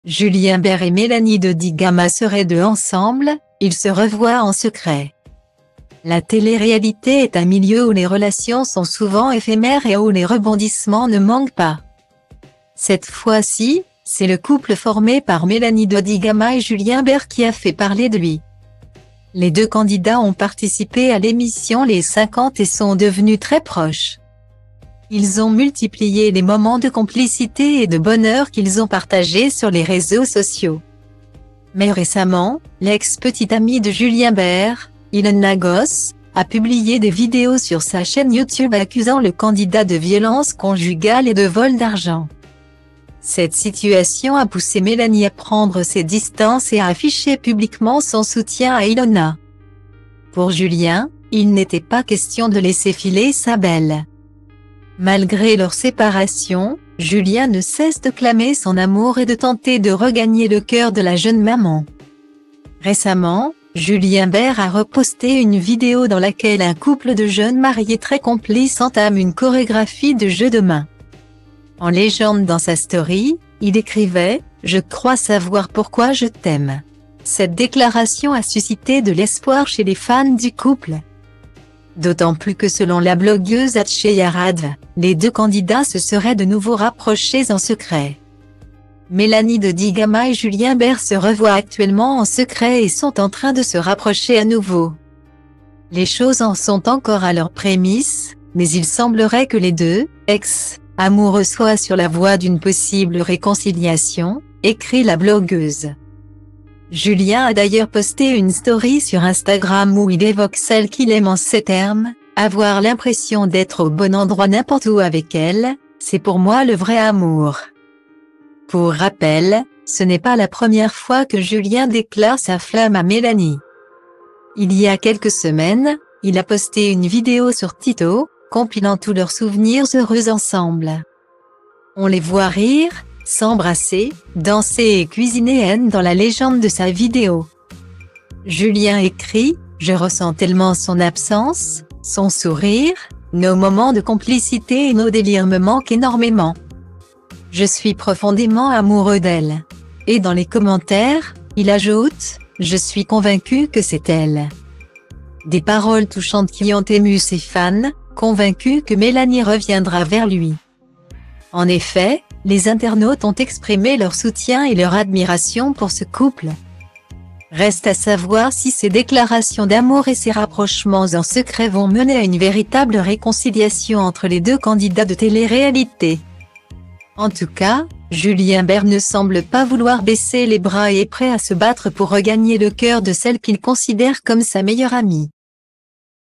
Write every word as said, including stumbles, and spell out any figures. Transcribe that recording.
Julien Bert et Mélanie de Digama seraient deux ensemble, ils se revoient en secret. La télé-réalité est un milieu où les relations sont souvent éphémères et où les rebondissements ne manquent pas. Cette fois-ci, c'est le couple formé par Mélanie de Digama et Julien Bert qui a fait parler de lui. Les deux candidats ont participé à l'émission Les cinquante et sont devenus très proches. Ils ont multiplié les moments de complicité et de bonheur qu'ils ont partagés sur les réseaux sociaux. Mais récemment, l'ex-petite amie de Julien Bert, Ilona Goss, a publié des vidéos sur sa chaîne YouTube accusant le candidat de violence conjugale et de vol d'argent. Cette situation a poussé Mélanie à prendre ses distances et à afficher publiquement son soutien à Ilona. Pour Julien, il n'était pas question de laisser filer sa belle. Malgré leur séparation, Julien ne cesse de clamer son amour et de tenter de regagner le cœur de la jeune maman. Récemment, Julien Bert a reposté une vidéo dans laquelle un couple de jeunes mariés très complices entame une chorégraphie de jeux de main. En légende dans sa story, il écrivait « Je crois savoir pourquoi je t'aime ». Cette déclaration a suscité de l'espoir chez les fans du couple. D'autant plus que selon la blogueuse Atcheyarad, les deux candidats se seraient de nouveau rapprochés en secret. Mélanie de Digama et Julien Bert se revoient actuellement en secret et sont en train de se rapprocher à nouveau. Les choses en sont encore à leurs prémices, mais il semblerait que les deux, ex-amoureux soient sur la voie d'une possible réconciliation, écrit la blogueuse. Julien a d'ailleurs posté une story sur Instagram où il évoque celle qu'il aime en ces termes, « Avoir l'impression d'être au bon endroit n'importe où avec elle, c'est pour moi le vrai amour ». Pour rappel, ce n'est pas la première fois que Julien déclare sa flamme à Mélanie. Il y a quelques semaines, il a posté une vidéo sur TikTok, compilant tous leurs souvenirs heureux ensemble. On les voit rire, s'embrasser, danser et cuisiner haine dans la légende de sa vidéo. Julien écrit « Je ressens tellement son absence, son sourire, nos moments de complicité et nos délires me manquent énormément. Je suis profondément amoureux d'elle. » Et dans les commentaires, il ajoute « Je suis convaincu que c'est elle. » Des paroles touchantes qui ont ému ses fans, convaincus que Mélanie reviendra vers lui. En effet, les internautes ont exprimé leur soutien et leur admiration pour ce couple. Reste à savoir si ces déclarations d'amour et ces rapprochements en secret vont mener à une véritable réconciliation entre les deux candidats de télé-réalité. En tout cas, Julien Bert ne semble pas vouloir baisser les bras et est prêt à se battre pour regagner le cœur de celle qu'il considère comme sa meilleure amie.